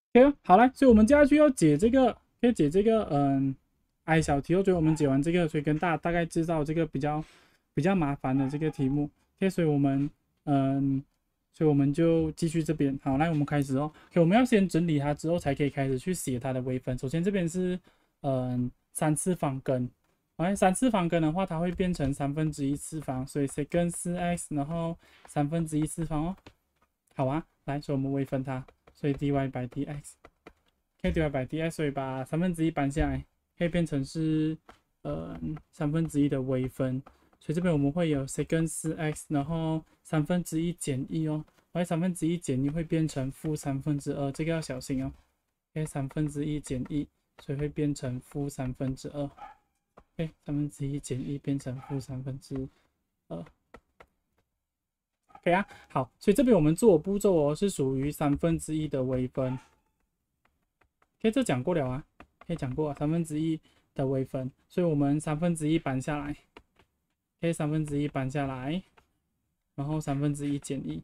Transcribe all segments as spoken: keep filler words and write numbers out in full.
OK 哦，好来，所以我们接下去要解这个，可以解这个嗯 i 小题哦。所以我们解完这个，所以跟大家大概知道这个比较比较麻烦的这个题目。OK，所以我们嗯，所以我们就继续这边。好，来我们开始哦。OK，我们要先整理它之后，才可以开始去写它的微分。首先这边是嗯三次方根。OK，三次方根的话，它会变成三分之一次方，所以 secant 四 x， 然后三分之一次方哦。好啊，来，所以我们微分它。所以 dy by dx 可以 dy by dx， 所以把三分之一搬下来，可以变成是呃三分之一的微分。所以这边我们会有 secant 四 x， 然后三分之一减一哦，而三分之一减一会变成负三分之二，这个要小心哦。OK， 三分之一减一，所以会变成负三分之二。OK， 三分之一减一变成负三分之二。OK 啊，好，所以这边我们做的步骤哦，是属于三分之一的微分。OK，这讲过了啊，可以讲过三分之一的微分，所以我们三分之一搬下来，OK， 三分之一搬下来，然后三分之一减一，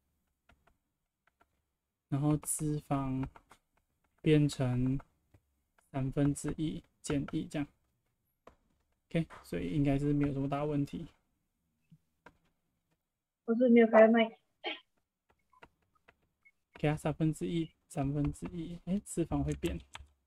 然后次方变成三分之一减一这样，OK， 所以应该是没有什么大问题。 我是没有开麦。 给它三分之一，三分之一，哎，次方会变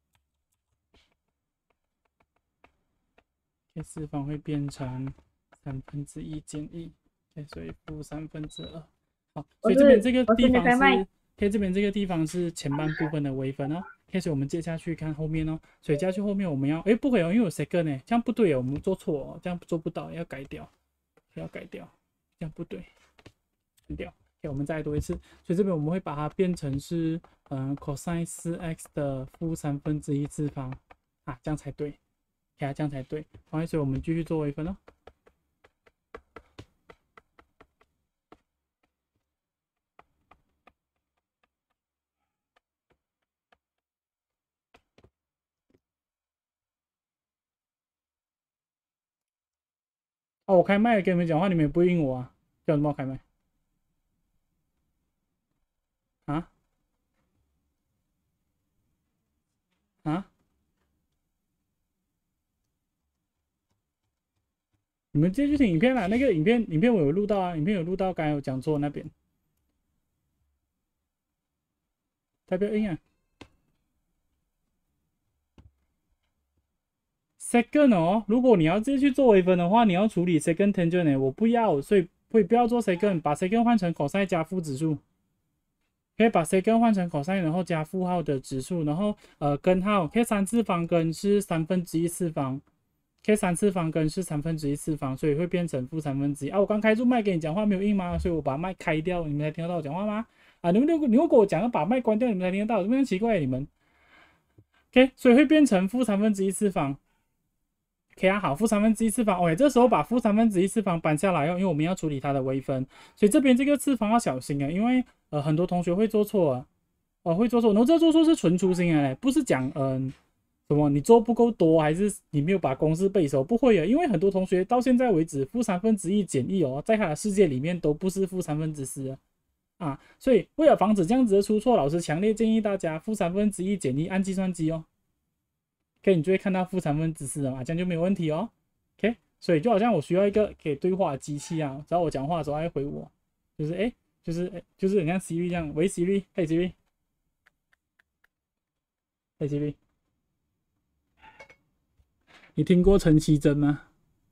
，OK， 次方会变成三分之一减一，OK，所以负三分之二。好，所以这边我是这个地我是没有开麦。 方是，OK，这边这个地方是前半部分的微分哦。OK，所以我们接下去看后面哦。所以接下去后面我们要，哎，不可以哦，因为有 second 呢，这样不对哦，我们做错哦，这样做不到，要改掉，要改掉，这样不对，删掉。OK，我们再来读一次。所以这边我们会把它变成是，嗯、呃、，cos 四 x 的负三分之一次方啊，这样才对。OK，这样才对。好，所以我们继续做微分哦。哦，我开麦跟你们讲话，你们也不应我啊，叫什么开麦啊啊？你们直接去听影片啦，那个影片影片我有录到啊，影片有录到，刚才有讲错那边，代表应啊。second 哦，如果你要直接去做微分的话，你要处理 second tangent 呢，我不要，所以会不要做 second，把 second 换成 cos 加负指数，可以把 second 换成 cos，然后加负号的指数，然后呃根号，可以三次方根是三分之一次方。K 三次方根是三分之一次方，所以会变成负三分之一啊。我刚开住麦给你讲话没有应吗？所以我把麦开掉，你们才听得到我讲话吗？啊，你们如果你如果我讲要把麦关掉，你们才听得到，这么奇怪你们。OK，所以会变成负三分之一次方。OK 啊，好，负三分之一次方。OK，这时候把负三分之一次方搬下来哦，因为我们要处理它的微分，所以这边这个次方要小心啊，因为呃很多同学会做错啊，哦会做错，然后这做错是纯粗心的嘞，不是讲嗯。什么？你做不够多，还是你没有把公式背熟？不会啊，因为很多同学到现在为止，负三分之一减一哦，在他的世界里面都不是负三分之四啊，啊，所以为了防止这样子的出错，老师强烈建议大家负三分之一减一按计算机哦，OK，你就会看到负三分之四了嘛，这样就没有问题哦，OK，所以就好像我需要一个可以对话的机器啊，只要我讲话的时候，它会回我，就是哎，就是哎，就是很像 Siri 这样，喂 Siri，嘿 Siri，嘿 Siri，你听过陈绮贞吗？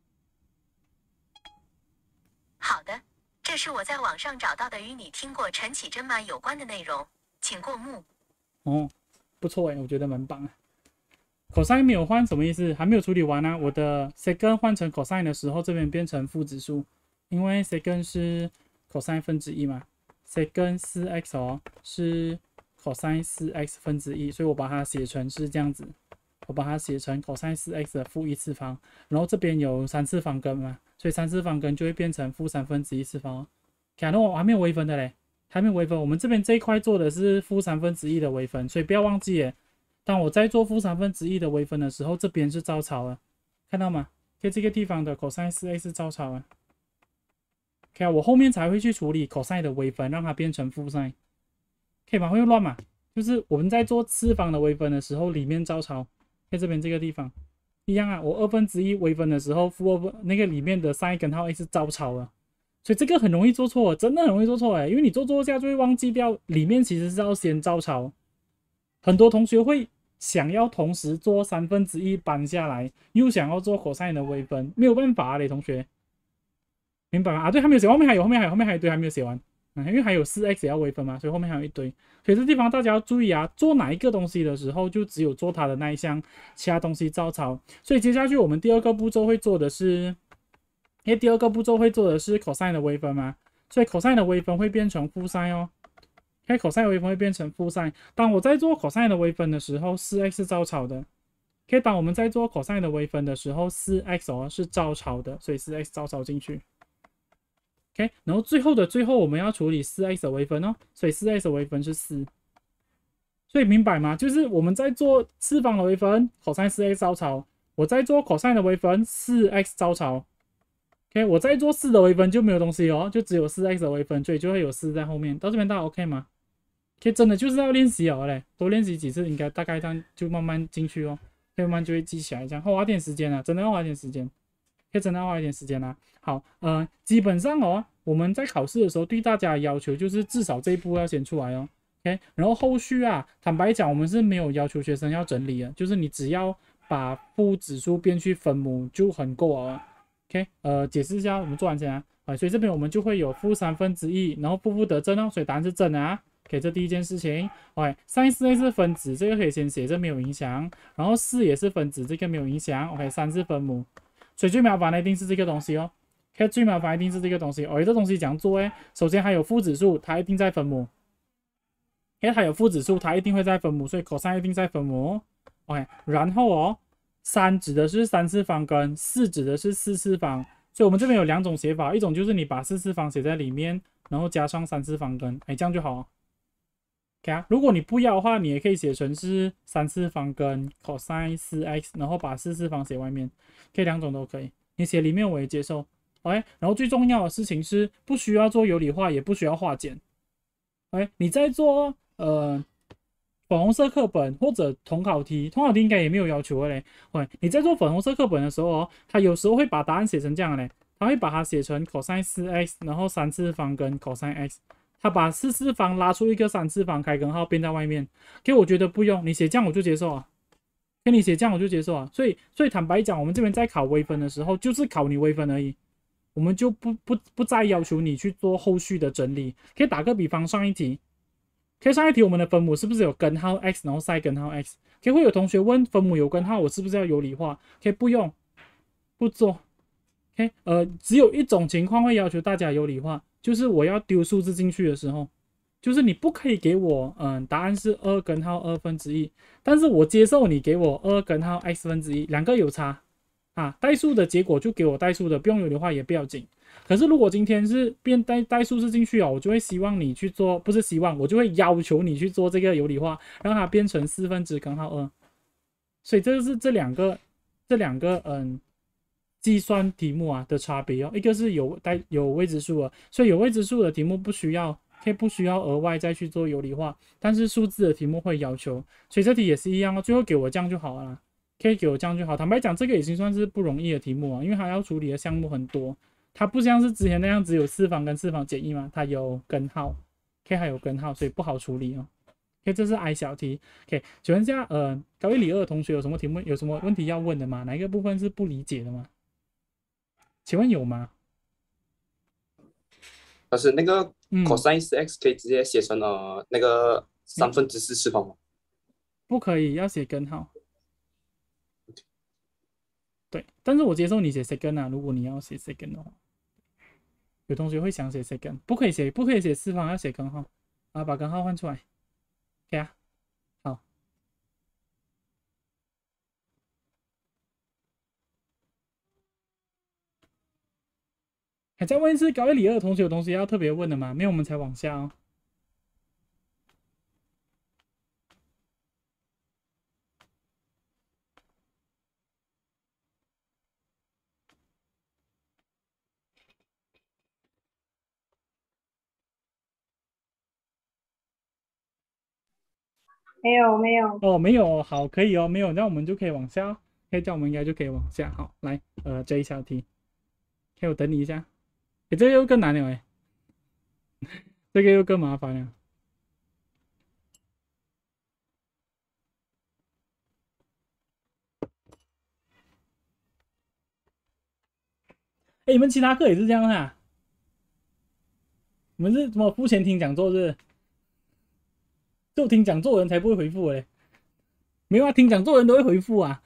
好的，这是我在网上找到的与你听过陈绮贞吗有关的内容，请过目。 哦，不错哎，我觉得蛮棒的。cos 没有换什么意思？还没有处理完啊。我的 secant 换成 cos 的时候，这边变成负指数，因为 secant 是 cos 分之一嘛。secant 四 x 哦是 cos 四 x 分之一，所以我把它写成是这样子。我把它写成 cos 四 x 的负一次方，然后这边有三次方根嘛，所以三次方根就会变成负三分之一次方哦。假如我还没有微分的嘞，还没有微分，我们这边这一块做的是负三分之一的微分，所以不要忘记耶。当我在做负三分之一的微分的时候，这边是照抄了，看到吗？在这个地方的 cos 四 a 是照抄了。OK，我后面才会去处理 cos 的微分，让它变成负 sin，可以吗？会乱吗？ 就是我们在做次方的微分的时候，里面照抄，在这边这个地方一样啊。我二分之一微分的时候，负二分那个里面的 sin 根号 x 是照抄的，所以这个很容易做错，真的很容易做错哎，因为你做做下就会忘记掉里面其实是要先照抄。很多同学会想要同时做三分之一搬下来，又想要做 cos 的微分，没有办法啊，嘞，同学，明白吗？啊，对，还没有写，后面还有，后面还有，后面还有一堆还没有写完。嗯，因为还有四 x 也要微分嘛，所以后面还有一堆。所以这地方大家要注意啊，做哪一个东西的时候，就只有做它的那一项，其他东西照抄。所以接下去我们第二个步骤会做的是，因为第二个步骤会做的是 cos 的微分嘛，所以 cos 的微分会变成负 sin 哦。OK， cos 微分会变成负 sin。当我在做 cos 的微分的时候，四 x 是照抄的。OK， 当我们在做 cos 的微分的时候，四 x 哦是照抄的，所以四 x 照抄进去。OK， 然后最后的最后我们要处理四 x 的微分哦，所以四 x 的微分是四，所以明白吗？就是我们在做次方的微分 cos 四 x 照抄，我在做 cos 的微分四 x 照抄。OK， 我在做四的微分就没有东西哦，就只有四 x 的微分，所以就会有四在后面。到这边大家 OK 吗？OK， 真的就是要练习哦嘞，多练习几次，应该大概这样就慢慢进去哦，慢慢就会记起来，这样花点时间啊，真的要花点时间。可以真的要花一点时间啦、啊。好，呃，基本上哦，我们在考试的时候对大家的要求就是至少这一步要先出来哦。OK，然后后续啊，坦白讲，我们是没有要求学生要整理的，就是你只要把负指数变去分母就很够了。OK，呃，解释一下，我们做完先啊。啊，所以这边我们就会有负三分之一，然后负负得正哦，所以答案是正的啊。OK，这第一件事情。OK，sin 四 x 是分子，这个可以先写，这没有影响。然后四也是分子，这个没有影响。OK，三是分母。所以最麻烦的一定是这个东西哦。OK， 最麻烦一定是这个东西。哦，这东西怎样做？哎，首先还有负指数，它一定在分母。OK，它有负指数，它一定会在分母，所以 cos 一定在分母。OK， 然后哦，三指的是三次方根，四指的是四次方。所以我们这边有两种写法，一种就是你把四次方写在里面，然后加上三次方根，哎，这样就好。OK 啊，如果你不要的话，你也可以写成是三次方根 cos 四 x， 然后把四次方写外面，可以两种都可以。你写里面我也接受。OK，然后最重要的事情是不需要做有理化，也不需要化简。OK，你在做呃粉红色课本或者统考题，统考题应该也没有要求的嘞。OK，你在做粉红色课本的时候哦，他有时候会把答案写成这样的嘞，他会把它写成 cos 四 x， 然后三次方跟 cos x。他把四次方拉出一个三次方开根号编在外面，给我觉得不用，你写这样我就接受啊，跟你写这样我就接受啊，所以所以坦白讲，我们这边在考微分的时候，就是考你微分而已，我们就不不不再要求你去做后续的整理。可以打个比方，上一题，可以上一题我们的分母是不是有根号 x， 然后塞根号 x？可以会有同学问分母有根号，我是不是要有理化？可以不用，不做。OK， 呃，只有一种情况会要求大家有理化，就是我要丢数字进去的时候，就是你不可以给我，嗯，答案是二根号二分之一，但是我接受你给我二根号 x 分之一，两个有差啊，代数的结果就给我代数的，不用有理化也不要紧。可是如果今天是变代代数字进去啊，我就会希望你去做，不是希望，我就会要求你去做这个有理化，让它变成四分之根号二。所以这是这两个这两个嗯。计算题目啊的差别哦，一个是有带有未知数的，所以有未知数的题目不需要，可以不需要额外再去做有理化，但是数字的题目会要求，所以这题也是一样哦，最后给我这样就好了，可以给我这样就好。坦白讲，这个已经算是不容易的题目啊，因为它要处理的项目很多，它不像是之前那样只有四方跟四方减一嘛，它有根号，K 还有根号，所以不好处理哦。OK， 这是 I 小题。OK， 请问一下，呃，高一理二的同学有什么题目，有什么问题要问的吗？哪一个部分是不理解的吗？请问有吗？ 但是那个嗯， cos 四 x 可以直接写成呃那个三分之四次方吗？ 不可以，要写根号。对，但是我接受你写 second 啊，如果你要写 second 的话，有同学会想写 second， 不可以写，不可以写四方，要写根号啊，把根号换出来。OK 啊，好。还再问一次，高一理二的同学有东西要特别问的吗？没有，我们才往下哦。 没有没有， 哦，没有，好，可以哦，没有，那我们就可以往下哦。可以，这样我们应该就可以往下。好，来，呃，这一小题，可以，我等你一下。哎，这个又更难了哎，这个又更麻烦了。哎，你们其他课也是这样啊？你们是怎么付钱听讲座是？就听讲座的人才不会回复哎。没有啊，听讲座的人都会回复啊。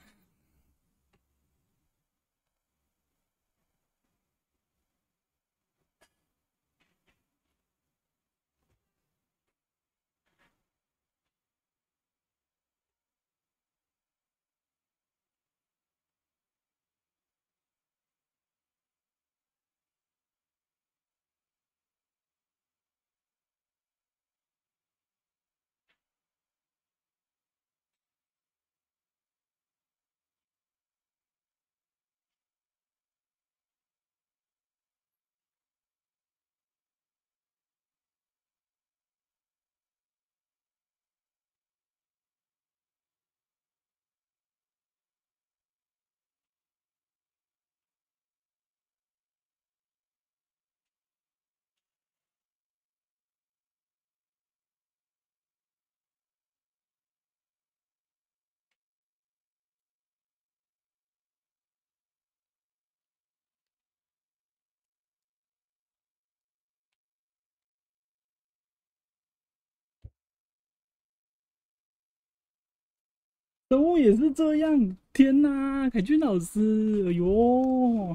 生物也是这样，天哪，凯俊老师，哎呦，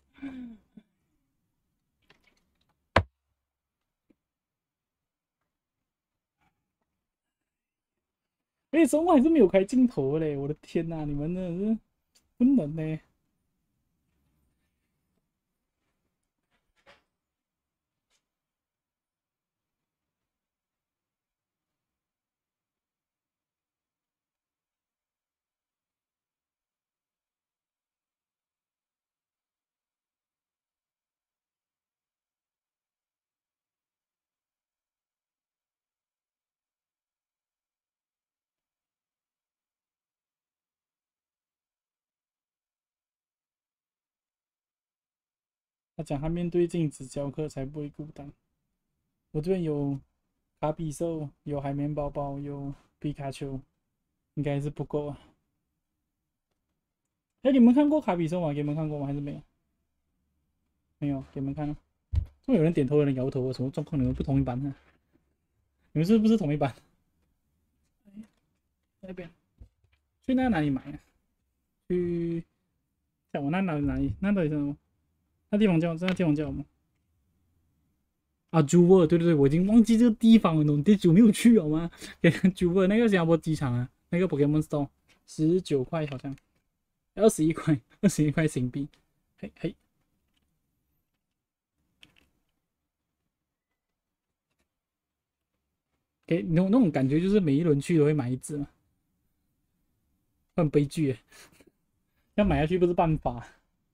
而且生物还是没有开镜头嘞，我的天哪，你们真的是不能呢。他讲他面对镜子教课才不会孤单。我这边有卡比兽，有海绵宝宝，有皮卡丘，应该是不够啊。哎，你们看过卡比兽吗？给你们看过吗？还是没有？没有，给你们看了。怎么有人点头，有人摇头？什么状况？你们不同一班啊？你们是不是同一班？那边去那哪里买啊？去，想我那哪里哪里？那到底是什么？那地方叫那地方叫什么？啊，朱沃，对对对，我已经忘记这个地方了，你多久没有去好吗？朱沃那个新加坡机场啊，那个 Pokemon Store， 十九块好像，二十一块，二十一块新币，嘿嘿。给那种那种感觉，就是每一轮去都会买一只嘛，很悲剧耶，要买下去不是办法。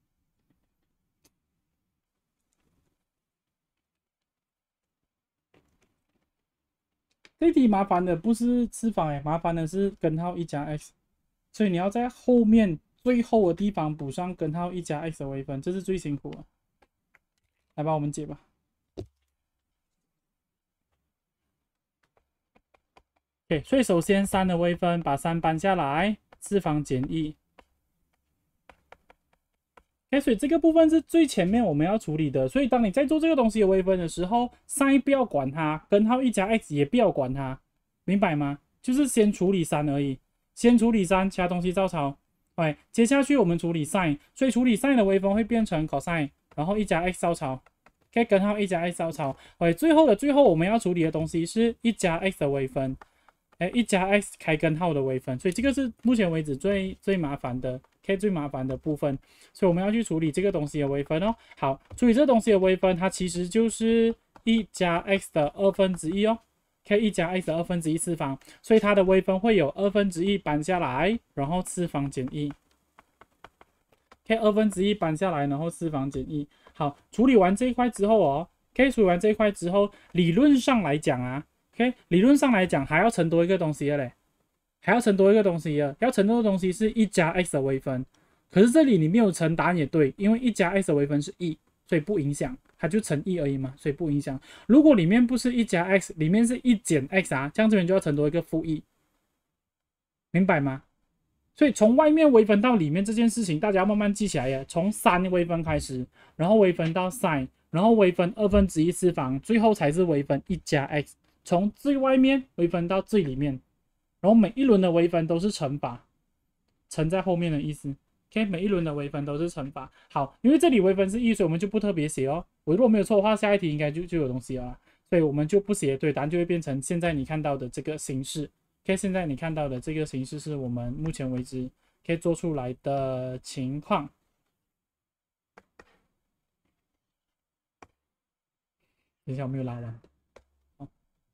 这题麻烦的不是次方哎，麻烦的是根号一加 x， 所以你要在后面最后的地方补上根号一加 x 的微分，这是最辛苦的。来吧，我们解吧。OK， 所以首先三的微分，把三搬下来，次方减一。OK， 所以这个部分是最前面我们要处理的。所以当你在做这个东西的微分的时候 ，sin 不要管它，根号一加 x 也不要管它，明白吗？就是先处理三而已，先处理三，其他东西照抄。OK， 接下去我们处理 sin， 所以处理 sin 的微分会变成 cos， 然后一加 x 照抄。OK， 根号一加 x 照抄。OK， 最后的最后我们要处理的东西是一加 x 的微分。哎，一加 x 开根号的微分，所以这个是目前为止最最麻烦的 ，K 最麻烦的部分，所以我们要去处理这个东西的微分哦。好，处理这个东西的微分，它其实就是一加 x 的二分之一哦 ，K 一加 x 的二分之一次方，所以它的微分会有二分之一搬下来，然后次方减一 ，K 二分之一搬下来，然后次方减一。好，处理完这一块之后哦 ，K 处理完这一块之后，理论上来讲啊。OK， 理论上来讲还要乘多一个东西的嘞， 还要乘多一个东西啊，要乘多的东西是一加 x 的微分。可是这里你没有乘，答案也对，因为一加 x 的微分是一，所以不影响，它就乘一而已嘛，所以不影响。如果里面不是一加 x， 里面是一减 x 啊，这样这边就要乘多一个负一，明白吗？所以从外面微分到里面这件事情，大家要慢慢记起来耶。从三微分开始，然后微分到 sin， 然后微分二分之一次方，最后才是微分一加 x。从最外面微分到最里面，然后每一轮的微分都是乘法，乘在后面的意思。OK， 每一轮的微分都是乘法。好，因为这里微分是一，所以我们就不特别写哦。我如果没有错的话，下一题应该就就有东西了啦，所以我们就不写，对，答案就会变成现在你看到的这个形式。OK， 现在你看到的这个形式是我们目前为止可以做出来的情况。等一下，我没有拉完。好，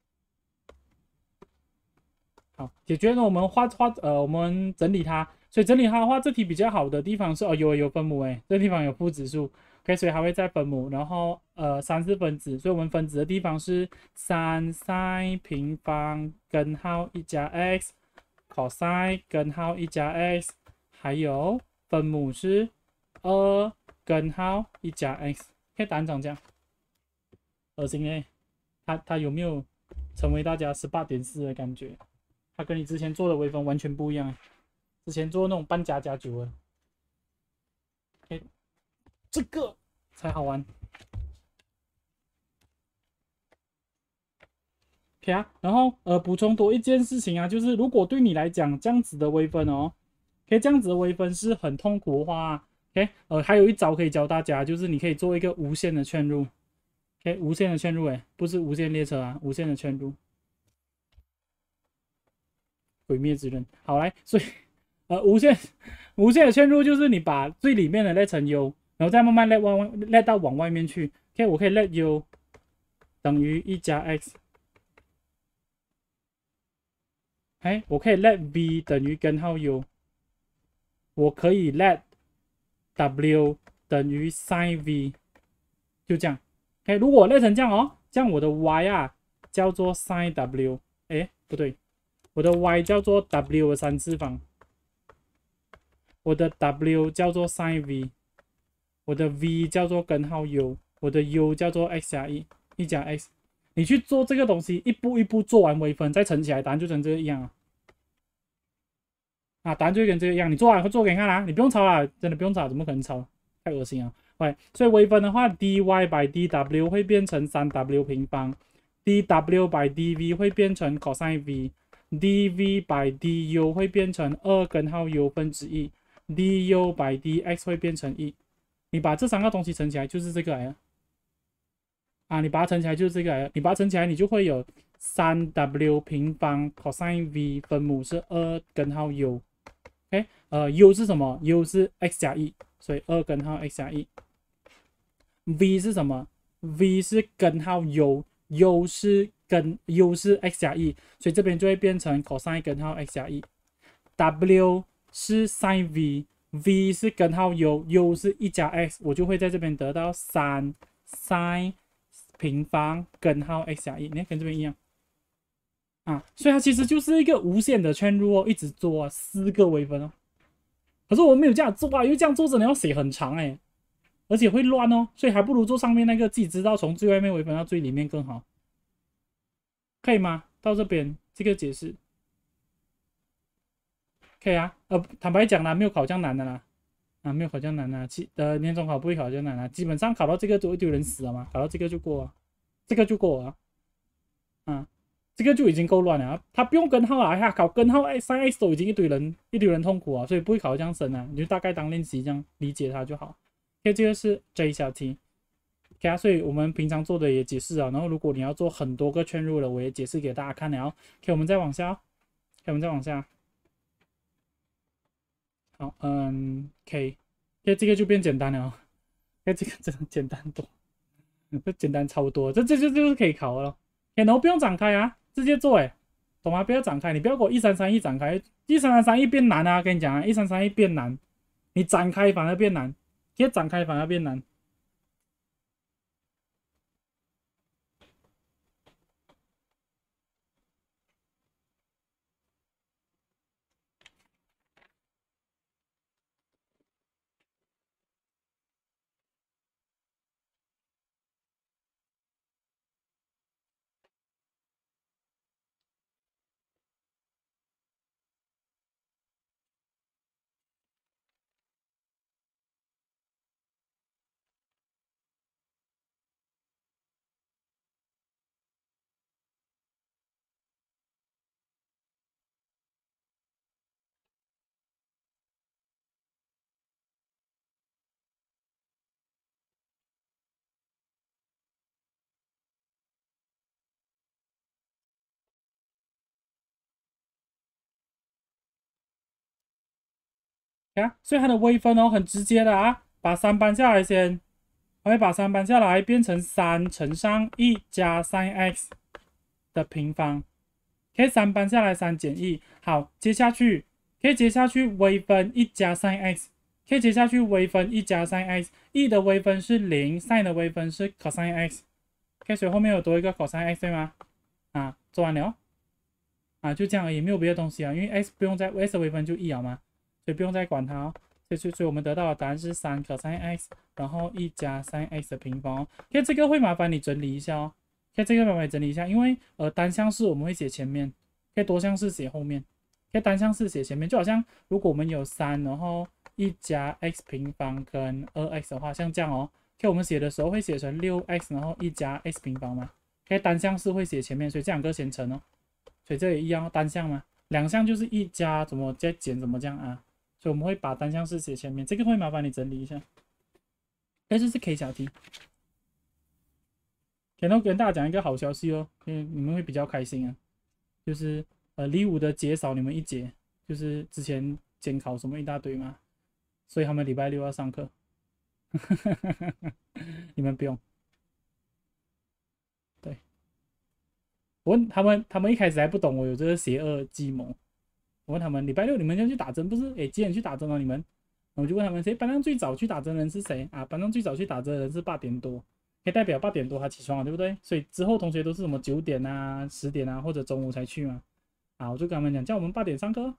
好，解决了。我们画画，呃，我们整理它。所以整理它的话，这题比较好的地方是哦，有有分母诶，这地方有负指数。OK， 所以还会再分母，然后呃，三是分子，所以我们分子的地方是三 sin 平方根号一加 x。cos 根号一加 x， 还有分母是二根号一加 x， 可以答案长这样。恶心哎，它它有没有成为大家 十八点四 的感觉？它跟你之前做的微分完全不一样。之前做那种半加加九的，哎，这个才好玩。OK 啊，然后呃补充多一件事情啊，就是如果对你来讲这样子的微分哦，OK， 这样子的微分是很痛苦的话 ，OK， 呃还有一招可以教大家，就是你可以做一个无限的圈入 ，OK， 无限的圈入，哎，不是无限列车啊，无限的圈入。鬼灭之刃，好来，所以呃无限无限的圈入就是你把最里面的那层 u， 然后再慢慢 let 往 let 到往外面去 ，OK， 我可以 let u 等于一加 x。哎，我可以 let v 等于根号 u， 我可以 let w 等于 sin v， 就这样。哎，如果我 let 成这样哦，这样我的 y 啊叫做 sin w， 哎，不对，我的 y 叫做 w 的三次方，我的 w 叫做 sin v， 我的 v 叫做根号 u， 我的 u 叫做 x 加一，一加 x。你去做这个东西，一步一步做完微分，再乘起来，答案就成这个样啊。啊，答案就会跟这个一样，你做完会做给你看啦、啊，你不用抄啦，真的不用抄，怎么可能抄？太恶心了。对，所以微分的话 ，dy by dw 会变成 三 w 平方 ，dw by dv 会变成 cos v，dv by du 会变成二根号 u 分之一 ，du by dx 会变成一。你把这三个东西乘起来就是这个来了。啊，你把它乘起来就是这个来了，你把它乘起来，你就会有 三 w 平方 cos v 分母是二根号 u。OK， 呃 ，u 是什么 ？u 是 x 加一，所以二根号 x 加一。v 是什么 ？v 是根号 u，u 是根 u 是 x 加一，所以这边就会变成 cos 根号 x 加一。w 是 sin v，v 是根号 u，u 是一加 x， 我就会在这边得到三 sin 平方根号 x 加一，你看跟这边一样。啊，所以它其实就是一个无限的圈入哦，一直做啊，四个微分哦。可是我没有这样做啊，因为这样做真的要写很长哎、欸，而且会乱哦，所以还不如做上面那个，自己知道从最外面微分到最里面更好，可以吗？到这边这个解释可以啊，呃，坦白讲啦，没有考这样难的啦，啊，没有考这样难啊，其呃年中考不会考这样难啊，基本上考到这个就一堆人死了嘛，考到这个就过啊，这个就过啊，啊。这个就已经够乱了，他不用根号啊，他考根号 sin x 都已经一堆人一堆人痛苦啊，所以不会考这样深啊，你就大概当练习这样理解它就好。OK， 这个是 J 小题。OK 啊，所以我们平常做的也解释啊，然后如果你要做很多个圈入了，我也解释给大家看了。OK， 我们再往下 ，OK， 我们再往下。好，嗯 ，K，OK， 这个就变简单了。OK， 这个真的简单多，这简单超多，这这就就是可以考了。OK， 然后不用展开啊。直接做哎，懂吗？不要展开，你不要给我一三三一展开，一三三三一变难啊！跟你讲啊，一三三一变难，你展开反而变难，别展开反而变难。 啊，所以它的微分哦很直接的啊，把三搬下来先，我会把三搬下来变成三乘上一加 sin x 的平方，可以三搬下来三减一，好，接下去可以接下去微分一加 sin x， 可以接下去微分一加 sin x， e 的微分是零 ，sin 的微分是 cos x， 可以所以後面有多一個 cos x 對嗎？啊，做完了。啊，就这样而已，没有别的东西啊，因为 x 不用再 x 的微分就一了嘛，所以不用再管它哦。所以所以所以我们得到的答案是三 cos x， 然后一加 sin x 的平方哦。可以这个会麻烦你整理一下哦，可以这个麻烦你整理一下，因为呃单项式我们会写前面，可以多项式写后面，可以单项式写前面，就好像如果我们有三，然后一加 x 平方跟二 x 的话，像这样哦，可以我们写的时候会写成六 x， 然后一加 x 平方嘛，可以单项式会写前面，所以这两个先乘哦。所以这也一样，单项嘛，两项就是一加怎么再减怎么这样啊，所以我们会把单项式写前面，这个会麻烦你整理一下。哎，这是 K 小题。然后跟大家讲一个好消息哦，因为你们会比较开心啊，就是呃离五的节少你们一节，就是之前监考什么一大堆嘛，所以他们礼拜六要上课，你们不用。我问他们，他们一开始还不懂我有这个邪恶计谋。我问他们，礼拜六你们要去打针，不是？哎，几点去打针哦？你们？我就问他们，谁班上最早去打针的人是谁啊？班上最早去打针的人是八点多，可以代表八点多他起床了，对不对？所以之后同学都是什么九点啊、十点啊或者中午才去嘛。啊，我就跟他们讲，叫我们八点上课，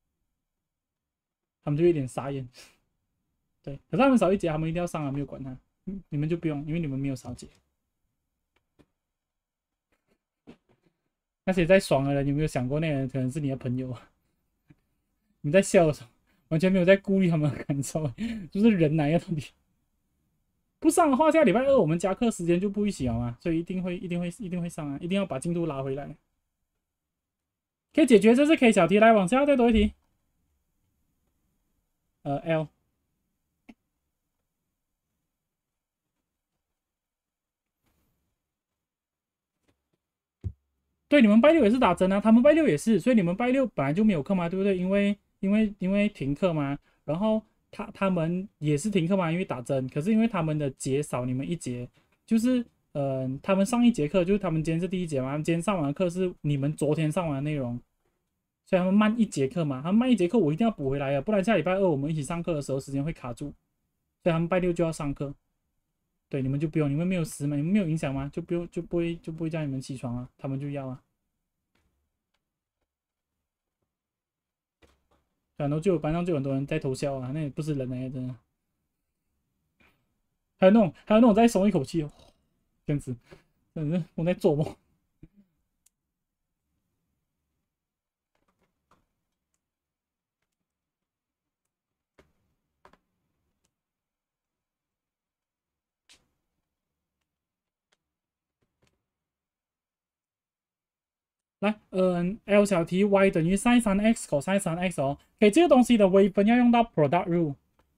他们就有点傻眼。对，可是他们少一节，他们一定要上啊，没有管他。你们就不用，因为你们没有少节。那些在爽的人，有没有想过那个人可能是你的朋友？你在笑的时候，完全没有在顾虑他们的感受，就是人哪样到底不上的话，下礼拜二我们加课时间就不一起了嘛，所以一定会、一定会、一定会上啊，一定要把进度拉回来。可以解决，这是 K 小题，来往下再多一题。呃 ，L。对，你们拜六也是打针啊，他们拜六也是，所以你们拜六本来就没有课嘛，对不对？因为因为因为停课嘛，然后他他们也是停课嘛，因为打针。可是因为他们的节少你们一节，就是呃，他们上一节课就是他们今天是第一节嘛，他们今天上完的课是你们昨天上完的内容，所以他们慢一节课嘛，他们慢一节课我一定要补回来啊，不然下礼拜二我们一起上课的时候时间会卡住，所以他们拜六就要上课。对，你们就不用，你们没有时嘛，你们没有影响吗？就不用，就不会，就不会叫你们起床啊，他们就要啊。然后就班上就有很多人在偷笑啊，那也不是人来的，真的。还有那种，还有那种在松一口气，这样子，真的我在做梦。来，嗯 ，L 小题 y 等于 sin 三 x cos 三 x 哦，给这个东西的微分要用到 product rule，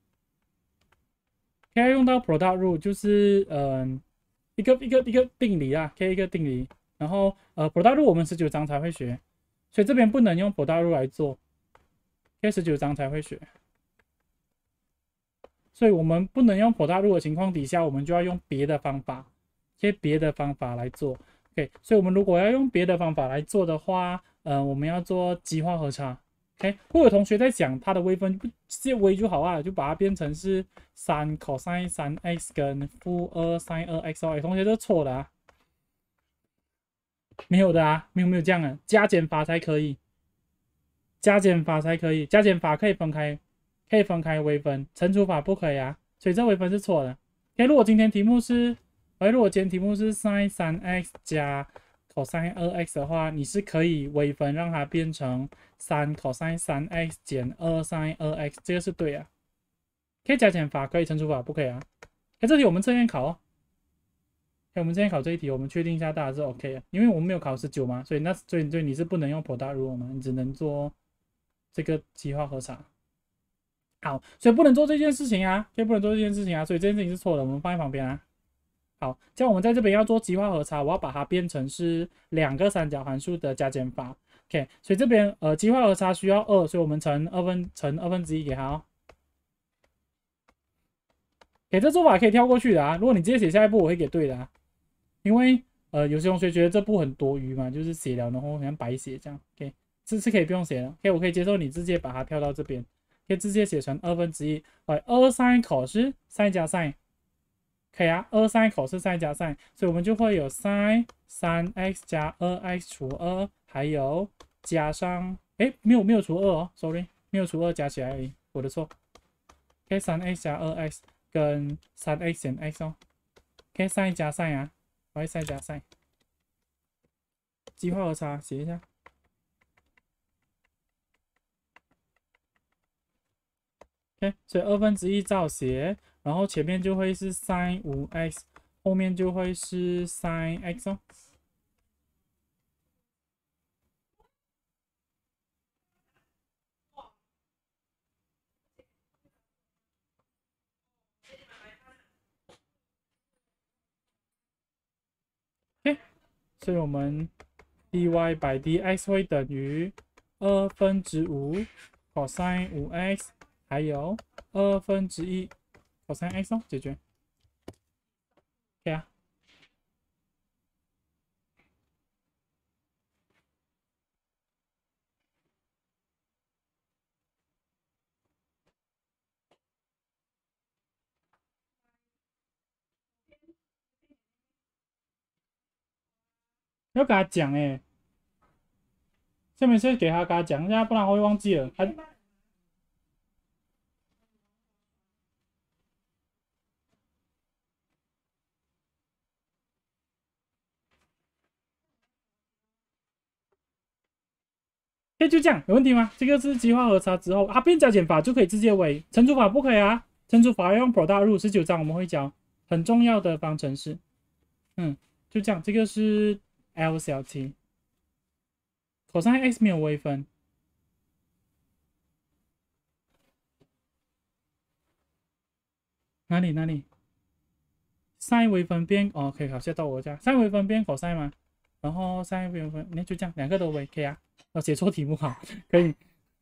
可以用到 product rule， 就是嗯一个一个一个定理啊，可以一个定理，然后呃 product rule 我们十九章才会学，所以这边不能用 product rule 来做，可以十九章才会学，所以我们不能用 product rule 的情况底下，我们就要用别的方法，一些别的方法来做。OK， 所以我们如果要用别的方法来做的话，呃，我们要做极化和差。OK， 会有同学在讲它的微分不直接微就好啊，就把它变成是三 cos 三 x 跟负二 sin 二 x 哦，同学这错的啊，没有的啊，没有没有这样的，加减法才可以，加减法才可以，加减法可以分开，可以分开微分，乘除法不可以啊，所以这微分是错的。OK， 如果今天题目是而如果今天题目是 sin 三 x 加 cos 二 x 的话，你是可以微分让它变成三 cos 三 x 减二 sin 二 x， 这个是对啊。可以加减法，可以乘除法，不可以啊。哎，这题我们测验考哦。哎，我们测验考这一题，我们确定一下大家是 OK 的，因为我们没有考十九嘛，所以那所以对你是不能用 product rule 嘛，你只能做这个极化和差。好，所以不能做这件事情啊，所以不能做这件事情啊，所以这件事情是错的，我们放在旁边啊。好，这样我们在这边要做极化和差，我要把它变成是两个三角函数的加减法。OK， 所以这边呃极化和差需要二，所以我们乘二分乘二分之一给它哦。 给这做法可以跳过去的啊。如果你直接写下一步，我会给对的啊。因为呃，有些同学觉得这步很多余嘛，就是写了然后好像白写这样。OK， 这是可以不用写的。OK， 我可以接受你直接把它跳到这边，可以直接写成二分之一。哎，二 sin 口是 sin 加 sin， 可以啊。二 sin 口是 sin 加 sin， 所以我们就会有 sin 三 x 加二 x 除二，还有加上哎没有没有除二哦 ，sorry， 没有除二加起来而已，我的错。OK， 三 x 加二 x 跟三 x 减 x 哦。OK， sin 加 sin 啊。y sin 加 sin， 积化和差写一下。OK， 所以二分之一照写，然后前面就会是 sin 五 x， 后面就会是 sin x 哦。OK， 所以我们 dy by dx 会等于二分之五 cos 五 x， 还有二分之一 cos x 哦，解决。OK 啊。要跟他讲哎，下面是给他跟他讲一下，不然我会忘记了。他哎，就这样，有问题吗？这个是积化和差之后，它变加减法就可以直接为乘除法不可以啊？乘除法要用 product rule， 十九章我们会教很重要的方程式。嗯，就这样，这个是 L 小 t， cos x 没有微分。哪里哪里 sin 微分变哦，可以好，现在到我家 sin 微分变 cos 嘛，然后 sin 微分，那就这样，两个都微，可以啊。我写错题目好，可以。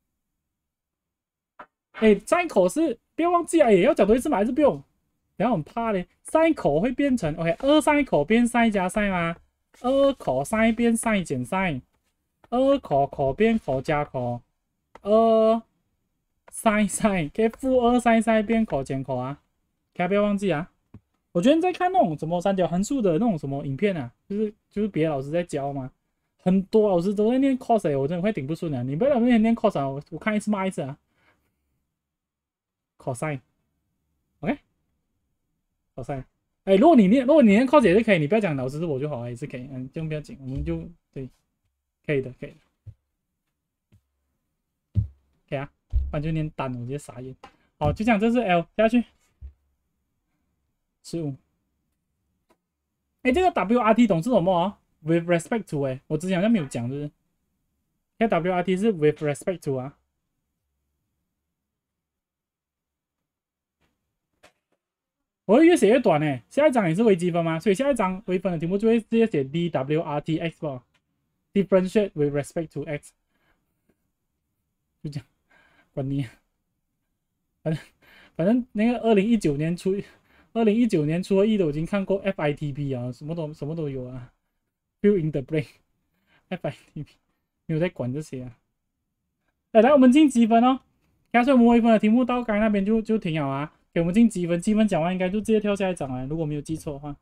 哎，sin 口是不要忘记啊，也要讲多一次吗？还是不用？然后很怕嘞，sin 口会变成 OK， 二 sin 口变 sin 加 sin 吗？二 cos 变 sin 减 sin， 二 cos 口变 cos 加 cos， 二 sin sin 可以负二 sin sin 变 cos 减 cos 啊，可以不要忘记啊。我觉得在看那种什么三角函数的那种什么影片啊，就是就是别的老师在教嘛，很多老师都在念 cos，、欸、我真的会顶不顺啊！你不要在那边念 cos 啊，我我看一次骂一次啊。cos，OK，cos，、哎，如果你念如果你念 cos 也是可以，你不要讲老师是我就好，也是可以，嗯，就不要紧，我们就对，可以的，可以的，可以啊，不然就念单，我直接傻眼。好，就这样，这是 L 下去，十五。哎，这个 W R T 懂是什么啊 ？With respect to 哎、欸，我之前好像没有讲，是不是？这 W R T 是 with respect to 啊。我会越写越短呢、欸。下一章也是微积分吗？所以下一章微分的题目就会直接写 d W R T x 吧 ，differentiate with respect to x。就这样，管你。反正反正那个二零一九年初，二零一九年初一都已经看过 F I T P 啊，什么都什么都有啊。Fill in the blank，F I T P 没有在管这些啊。哎，来我们进积分哦。刚才我们微分的题目到刚才那边就就停了啊。给我们进积分，积分讲完应该就直接跳下一章了，如果没有记错的话，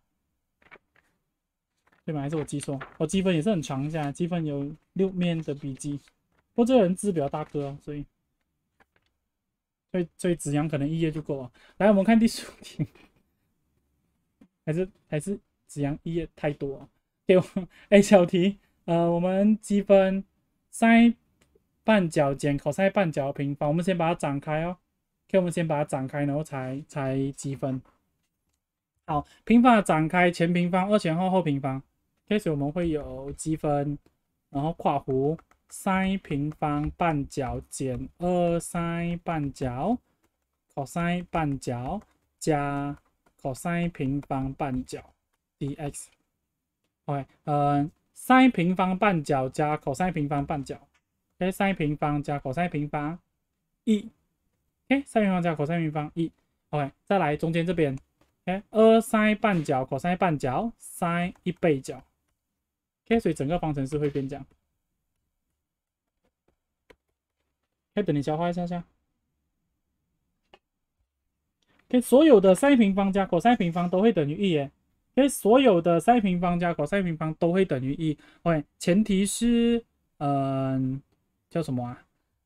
对吗？还是我记错？我积分也是很长一下，积分有六面的笔记，不过这个人字比较大个哦，所以所以所以子阳可能一页就够了。来，我们看第十五题，还是还是子阳一页太多了。给我 A 小题，呃，我们积分 sin 半角减 cos 半角平方，我们先把它展开哦。OK， 我们先把它展开，然后才才积分。好，平方展开，前平方、二前后、后平方。OK， 所以我们会有积分，然后括弧 sin 平方半角减二 sin 半角 cos 半角加 cos 平方半角 dx。OK， 呃 sin 平方半角加 cos 平方半角。OK，sin 平方加 cos 平方一。OK， sin 平方加 cos 平方一， OK， 再来中间这边 ，OK， 二 sin 半角 cos 半角 sin 一倍角 ，OK， 所以整个方程式会变这样。可以等你消化一下下。OK， 所有的 sin 平方加 cos 平方都会等于一耶。OK， 所有的 sin 平方加 cos 平方都会等于一。OK， 前提是，嗯、呃，叫什么啊？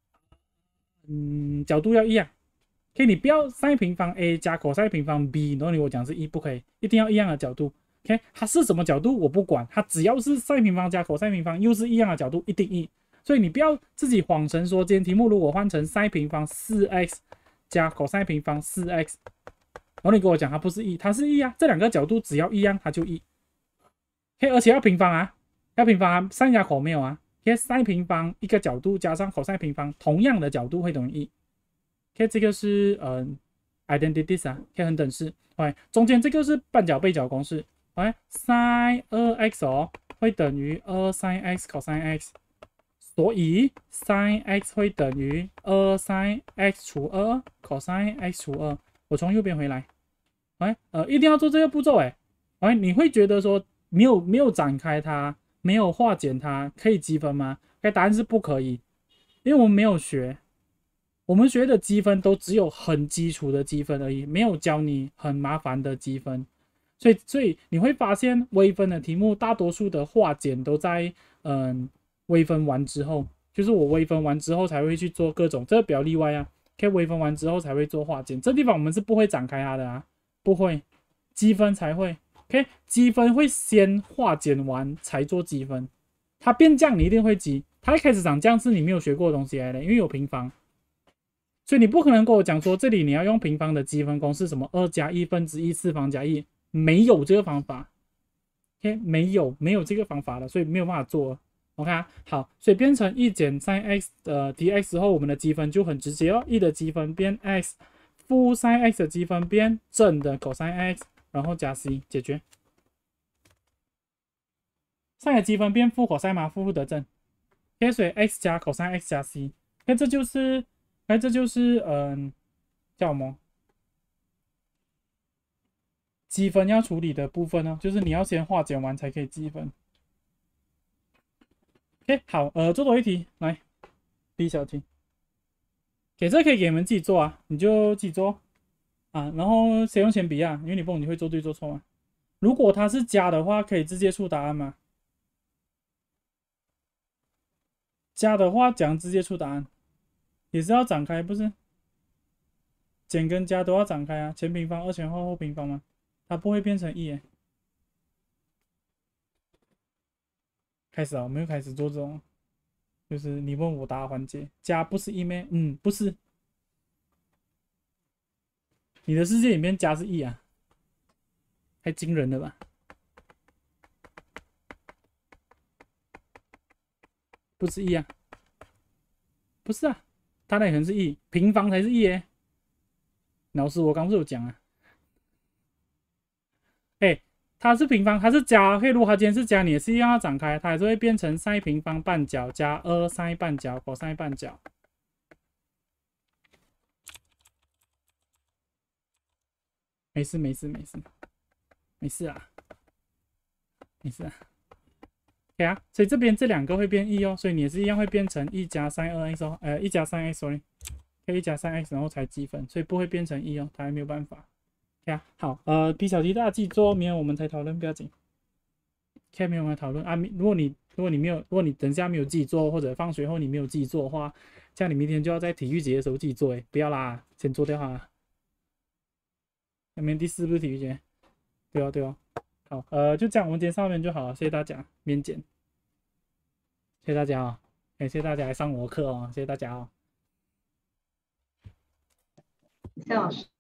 嗯，角度要一样。OK， 你不要 sin 平方 a 加 cos 平方 b， 然后你给我讲是一，不可以，一定要一样的角度。OK， 它是什么角度我不管，它只要是 sin 平方加 cos 平方又是一样的角度，一定一。所以你不要自己谎称说，今天题目如果换成 sin 平方 四 x 加 cos 平方 四 x， 然后你跟我讲它不是一，它是一啊，这两个角度只要一样它就一。OK， 而且要平方啊，要平方啊，sin 加 cos 没有啊。OK， sin 平方一个角度加上 cos 平方同样的角度会等于一。OK， 这个是呃 identities 啊 ，OK 很等式。OK， 中间这个是半角背角公式。OK， sin 二 x 哦会等于二 sin x cos x。所以 sin x 会等于二 sin x 除二 cos x 除二。我从右边回来，哎，呃，一定要做这个步骤，哎，哎，你会觉得说没有没有展开它，没有化简它，可以积分吗？哎，答案是不可以，因为我们没有学，我们学的积分都只有很基础的积分而已，没有教你很麻烦的积分。所以，所以你会发现微分的题目大多数的化简都在嗯。微分完之后，就是我微分完之后才会去做各种，这个比较例外啊。可以微分完之后才会做化简，这地方我们是不会展开它的啊，不会，积分才会。OK， 积分会先化简完才做积分，它变降你一定会积，它一开始长降是你没有学过的东西来的，因为有平方，所以你不可能跟我讲说这里你要用平方的积分公式，什么二加一分之一次方加一，没有这个方法。OK， 没有没有这个方法了，所以没有办法做。OK， 好，所以变成一减 sin x 的 dx 后，我们的积分就很直接哦，一的积分变 x， 负 sin x 的积分变正的 cos x， 然后加 c 解决。sin 的积分变负 cos 嘛，负负得正。OK， 所以 x 加 cos x 加 c， 那这就是，哎，这就是嗯，叫什么？积分要处理的部分呢，就是你要先化简完才可以积分。OK， 好，呃，做多一题，来 B 小题，给这可以给你们自己做啊，你就自己做啊，然后谁用铅笔啊？因为你不懂你会做对做错嘛。如果它是加的话，可以直接出答案吗？加的话讲直接出答案，也是要展开不是？减跟加都要展开啊，前平方、二前后、后平方嘛，它不会变成一耶。开始啊，我们又开始做这种，就是你问我答环节。加不是一咩？嗯，不是。你的世界里面加是一啊，太惊人了吧？不是一啊，不是啊，它那可能是一，平方才是一耶。老师，我刚不是有讲啊？哎、欸。它是平方，它是加，可以如果它今天是加，你也是一样要展开，它还是会变成 sin 平方半角加二 sin 半角 cos 半角。没事没事没事没事啊，没事啊。OK 啊，所以这边这两个会变一哦，所以你也是一样会变成一加 sin 二 x 哦，呃一加 sin x sorry， 可以一加 sin x 然后才积分，所以不会变成一哦，它还没有办法。OK 啊，好，呃 B 小题大家自己做，明天我们才讨论，不要紧。OK， 没有来讨论啊。如果你如果你没有，如果你等下没有自己做，或者放学后你没有自己做的话，这样你明天就要在体育节的时候自己做。哎，不要啦，先做掉哈。明天第四不是体育节？对哦对哦。好，呃，就这样，我们今天上面就好了，谢谢大家，免检。谢谢大家啊、哦，感谢大家来上我的课哦，谢谢大家哦。 谢老师。